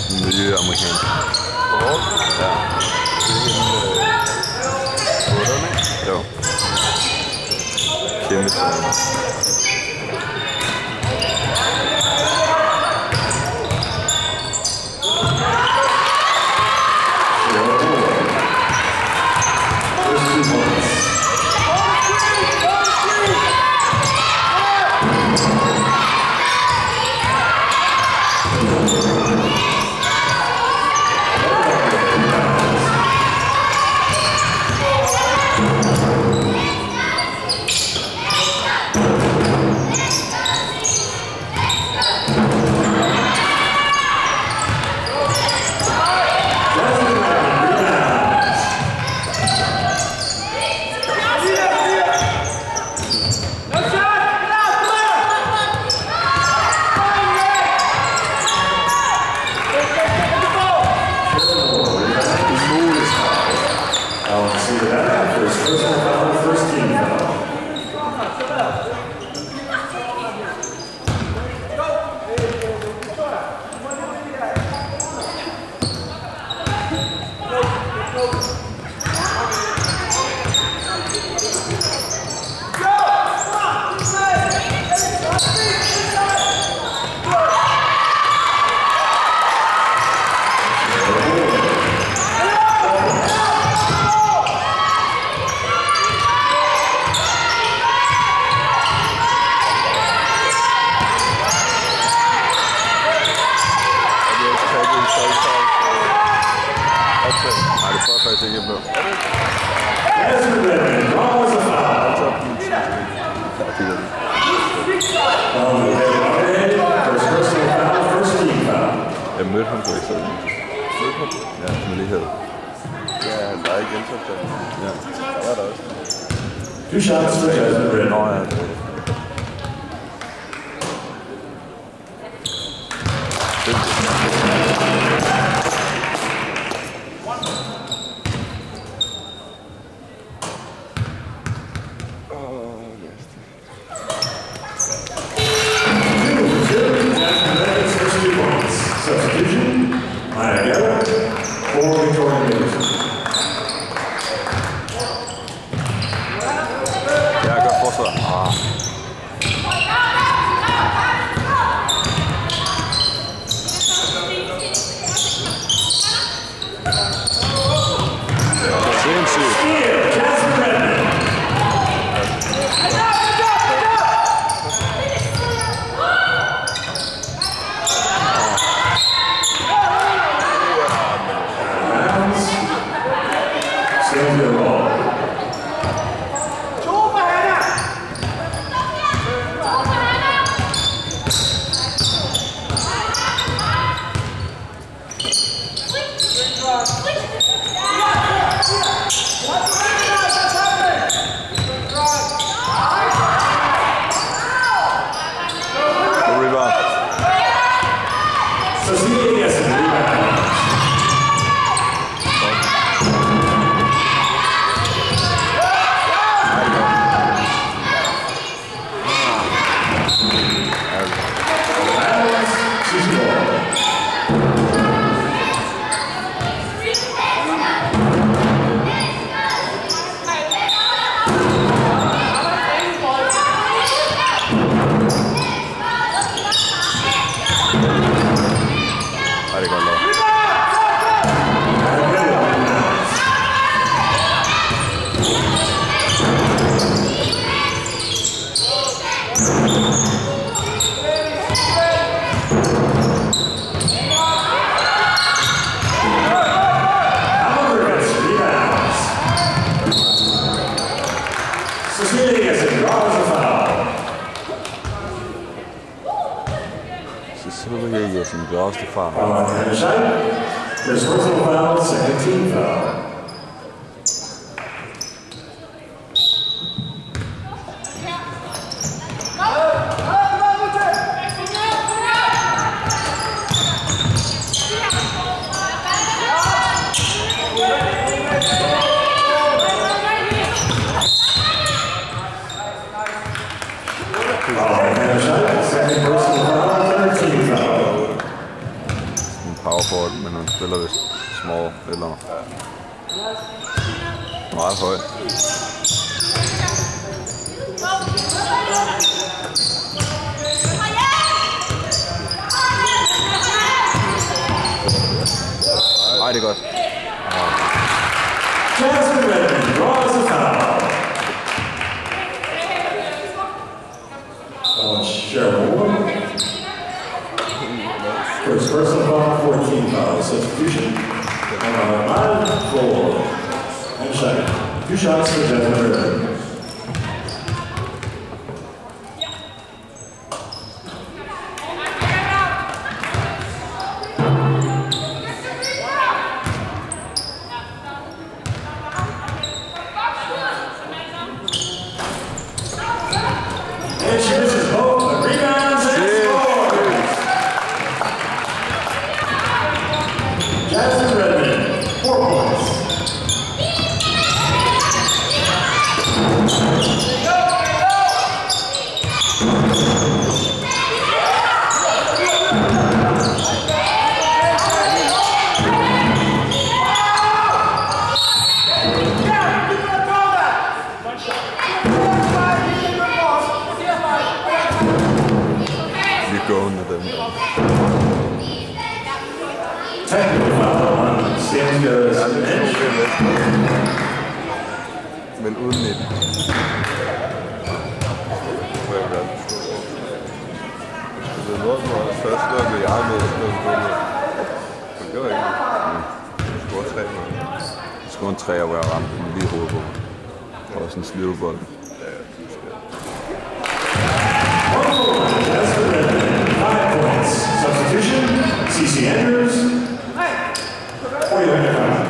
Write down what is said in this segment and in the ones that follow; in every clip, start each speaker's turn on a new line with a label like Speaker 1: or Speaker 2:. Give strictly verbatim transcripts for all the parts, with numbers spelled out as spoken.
Speaker 1: nye amerikanske.
Speaker 2: Åh?
Speaker 1: Ja.
Speaker 2: Det er hende, øh, otterne, ikke?
Speaker 1: Jo. Kæmpe træner. Jeg mødte ham på ikke sådan. Mødte ham? Ja, som jeg lige havde.
Speaker 2: Ja, han var ikke gentoftet.
Speaker 1: Ja.
Speaker 2: Der var der også.
Speaker 3: Two shots for Jasmine Britton.
Speaker 1: Nå ja, det
Speaker 3: Substitution, Maya Guerra, for Victoria Middleton.
Speaker 1: Ja, godt forsvar. Ah. Sindssygt. Some draws to foul.
Speaker 3: Uh, and a shot. There's personal foul, second team foul. Uh, and a shot. Second personal foul, third team foul.
Speaker 1: Powerful
Speaker 2: forward, men hun spiller vist small eller noget. Meget høj. Nej, det er godt.
Speaker 3: Jasmine Redmond draws a foul. On Cheryl Moore. First personal foul, fourteen foul. Substitution. And Ahmad four. And second. Two shots for Jasmine Redmond. And she misses both the rebounds and scores. Jasmine Redmond, four points.
Speaker 2: Gående dem.
Speaker 3: Technical foul on Stanska's bench.
Speaker 2: Men uden net. Det er noget, som var først, der blev jeg med, at det det var ikke noget. Jeg scorede tre mål. Jeg scorede en træer, hvor jeg ramte den lige i hovedet på. Og sådan en slivebold. Ja, ja, det skal
Speaker 3: Five points. Substitution, C C Andrews. For your hand.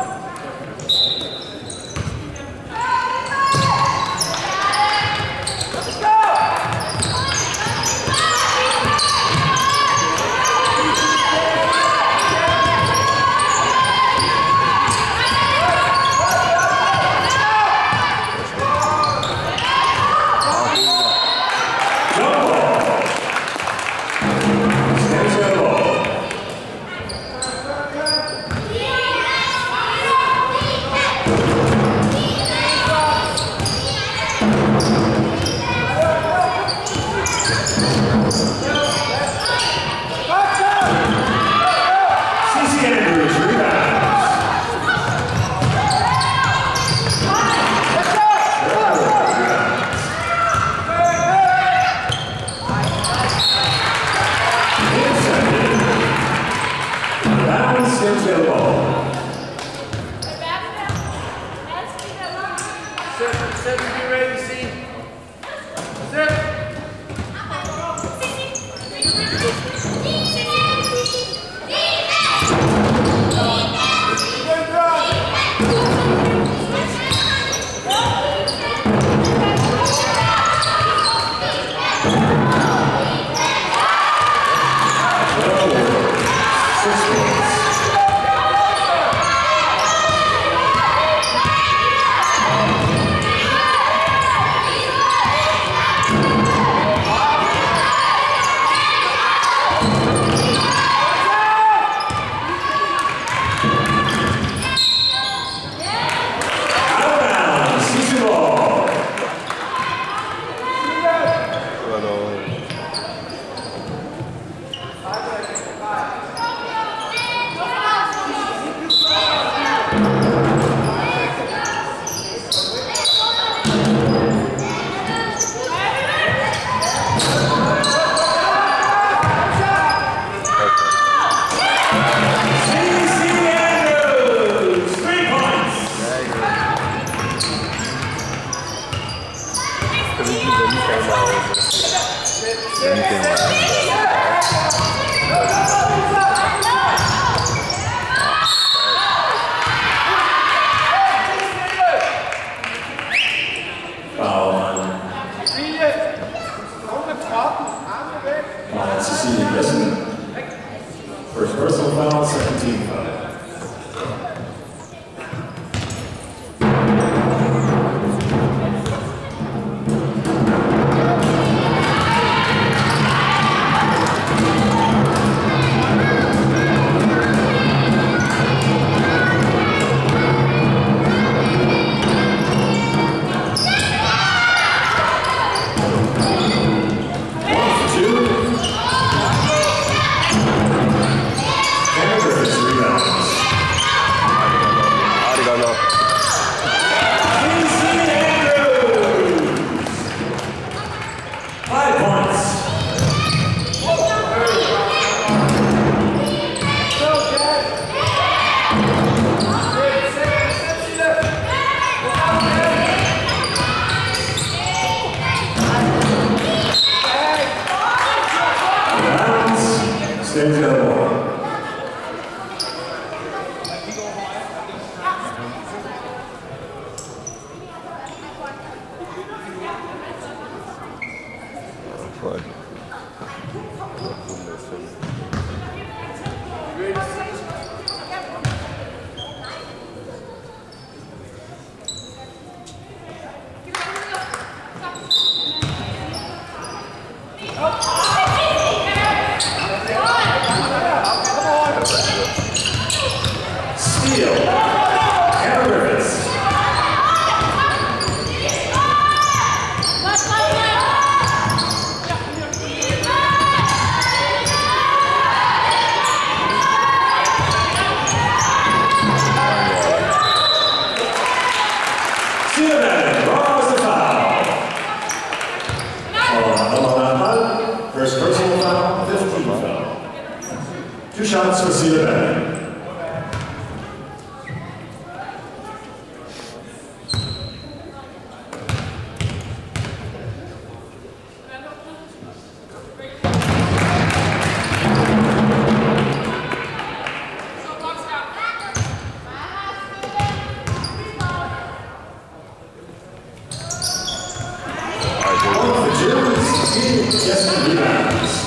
Speaker 3: First personal foul, second team foul. Spain's got a ball. Steal. Hannah Griffiths. Steal that. Draws the foul. On first personal foul, fifteen foul. Two shots for Cedar Valley. Yes, rebounds.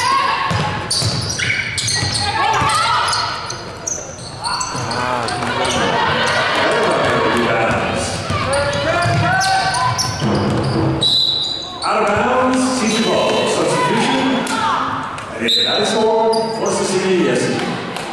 Speaker 3: Out of bounds, teacher ball. Substitution. And it's out of score. Forces to be yes.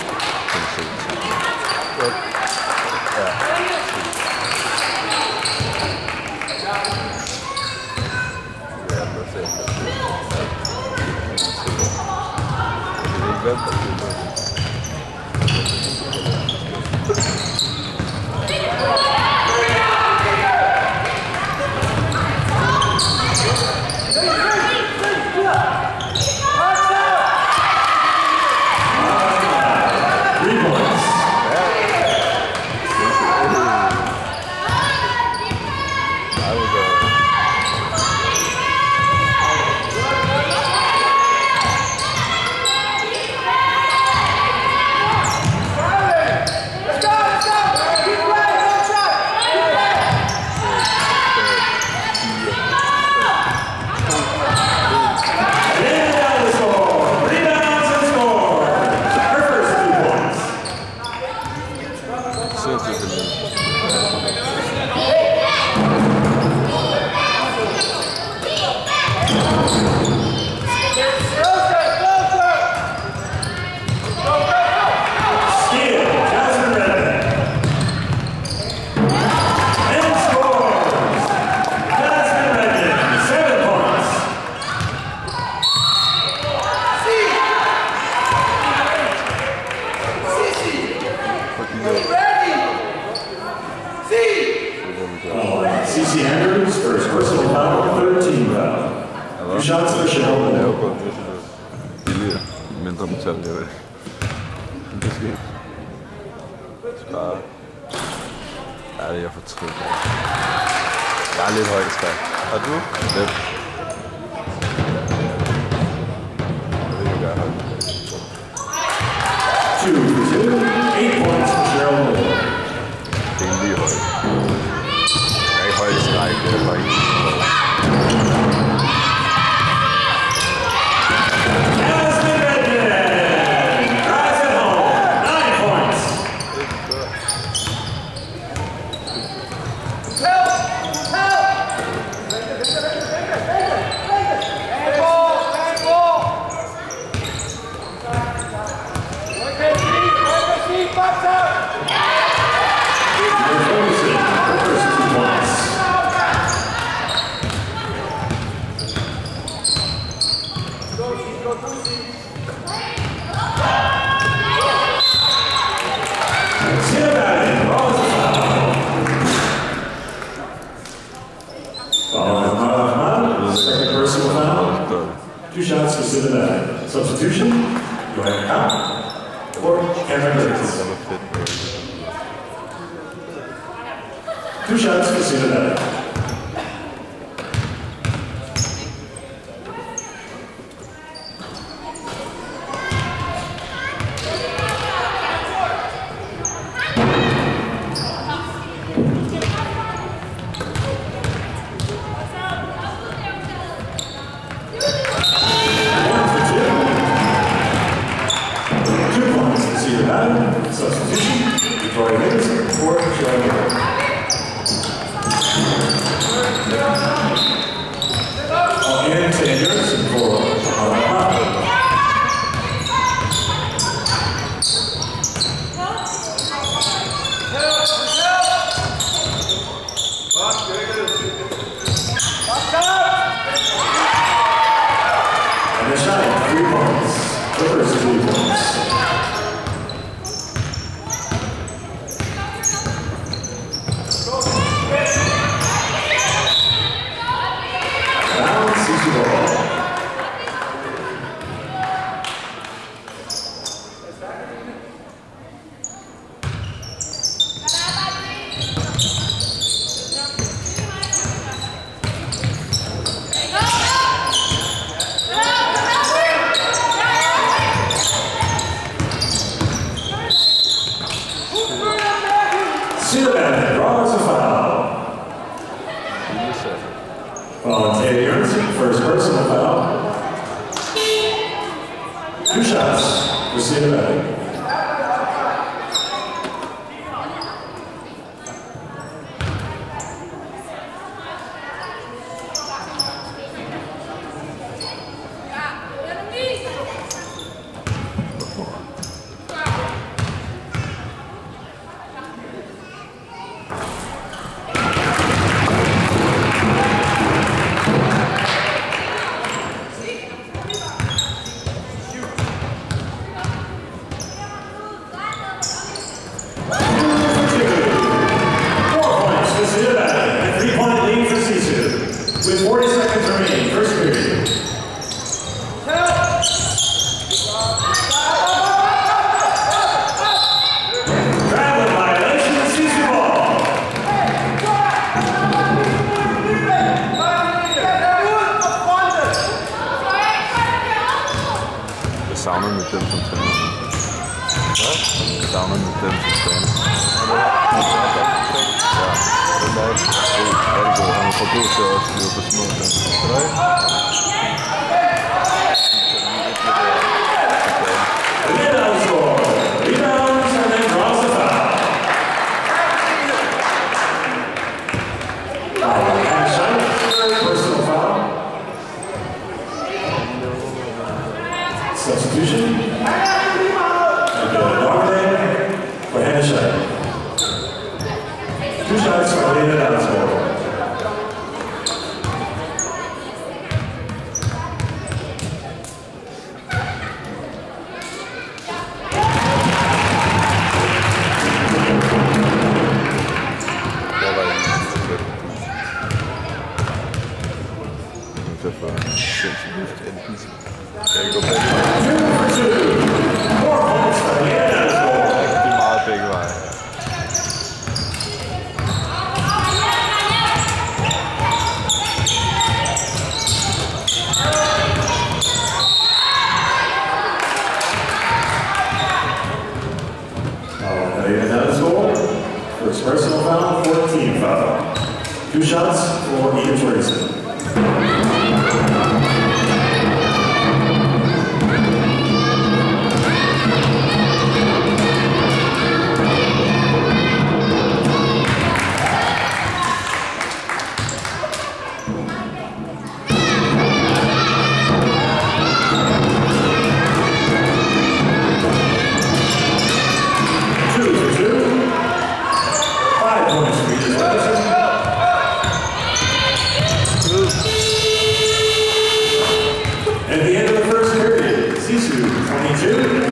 Speaker 3: C C Andrews, first personal foul, thirteen foul. Two shots for Chanel.
Speaker 2: Det er jo godt, det er billigere, mindre metal, jeg ved. Det skal ikke. Spare. Ja, det er jeg for træt. Jeg er lidt højt skræk. Og du? Lidt. Jeg ved ikke, hvad jeg har.
Speaker 3: Two, two, eight points for Cheryl.
Speaker 2: Det er lige højt. Jeg er ikke højt skræk, det er bare ikke.
Speaker 3: Two shots for Cincinnati. Substitution, Johanna Kopp or Cameron Griffiths. Two shots for Cincinnati. Laurie Mason for Joe. And Sanders for uh, and the shot, three points. The first three points. Now, C C ball. Silverman draws a foul. On Teddy Ernst, first personal foul. Two shots for Silverman. With forty seconds remaining, first period. Traveling violation, Caesar ball.
Speaker 2: Jeg savner med dem som træner. Hvad? Jeg savner med dem som træner. Ja, den er rigtig god. Han er for god til at styre på små ting.
Speaker 3: Rebound score. Rebounds and then draws the foul. And shot, personal foul. Substitution. And go to Norman for Hennessy. Two shots for the inbound score.
Speaker 2: Jeg kan gå begge veje. Rigtig meget begge veje.
Speaker 3: Another score. First personal foul, fourteen foul. Two shots for Ian Tracy. At the end of the first period, Sisu, twenty-two.